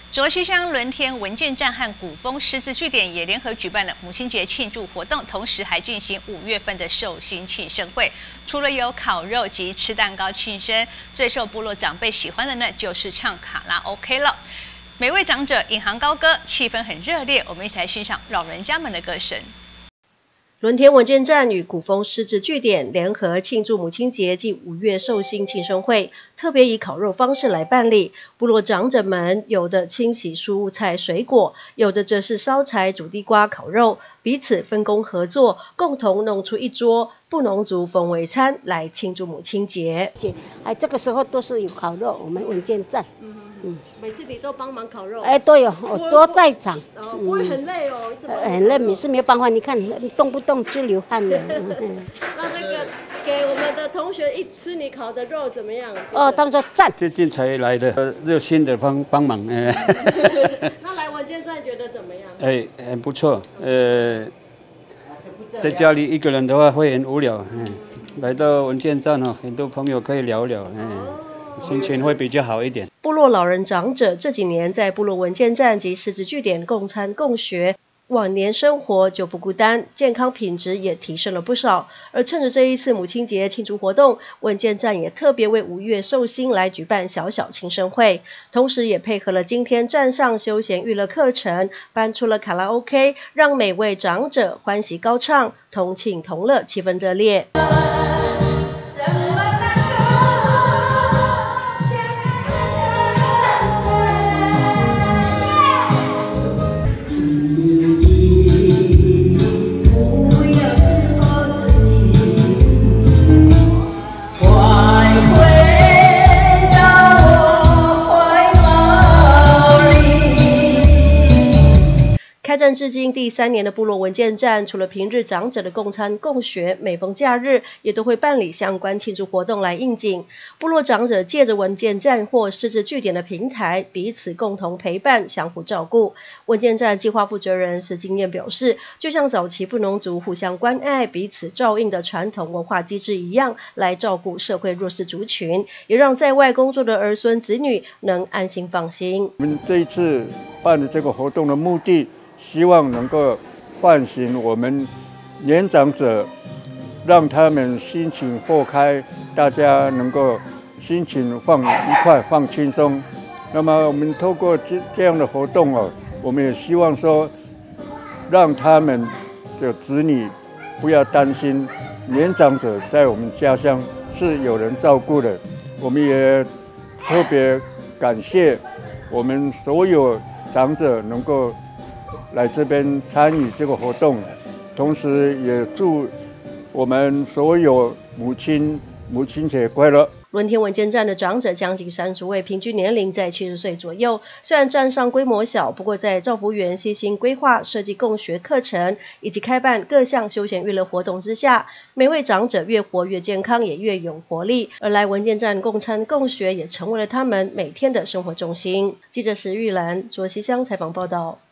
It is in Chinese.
卓溪乡轮天文件站和古风狮子据点也联合举办了母亲节庆祝活动，同时还进行5月份的寿星庆生会。除了有烤肉及吃蛋糕庆生，最受部落长辈喜欢的呢，就是唱卡拉 OK 了。每位长者引吭高歌，气氛很热烈。我们一起来欣赏老人家们的歌声。 轮天文件站与古风狮子据点联合庆祝母亲节暨5月寿星庆生会，特别以烤肉方式来办理。部落长者们有的清洗蔬菜水果，有的则是烧柴煮地瓜烤肉，彼此分工合作，共同弄出一桌布农族风味餐来庆祝母亲节。 这个时候都是有烤肉，我们文件站。 每次你都帮忙烤肉？ 都有，我都在场。 不会很累哦？ 很累，也是没有办法。你看，动不动就流汗了。 那个给我们的同学一吃你烤的肉怎么样？ 他们说赞。 最近才来的，热心的帮忙。 那来文件站觉得怎么样？ 很不错。在家里一个人的话会很无聊。来到文件站很多朋友可以聊聊。心情会比较好一点。 部落老人长者这几年在部落文件站及狮子据点共餐共学，晚年生活就不孤单，健康品质也提升了不少。而趁着这一次母亲节庆祝活动，文件站也特别为5月寿星来举办小小庆生会，同时也配合了今天站上休闲娱乐课程，搬出了卡拉 OK， 让每位长者欢喜高唱，同庆同乐，气氛热烈。开站至今第3年的部落文件站，除了平日长者的共餐共学，每逢假日也都会办理相关庆祝活动来应景。部落长者借着文件站或狮子据点的平台，彼此共同陪伴，相互照顾。文件站计划负责人石经验表示，就像早期布农族互相关爱、彼此照应的传统文化机制一样，来照顾社会弱势族群，也让在外工作的儿孙子女能安心放心。 我们这一次办的这个活动的目的，希望能够唤醒我们年长者，让他们心情豁开，大家能够心情放愉快、放轻松。那么我们透过这样的活动我们也希望说，让他们的子女不要担心，年长者在我们家乡是有人照顾的。我们也特别感谢我们所有长者能够来这边参与这个活动，同时也祝我们所有母亲节快乐。 轮天文件站的长者将近30位，平均年龄在70岁左右。虽然站上规模小，不过在赵福员悉心规划设计共学课程以及开办各项休闲娱乐活动之下，每位长者越活越健康，也越有活力。而来文件站共餐共学也成为了他们每天的生活重心。记者石玉兰卓溪乡采访报道。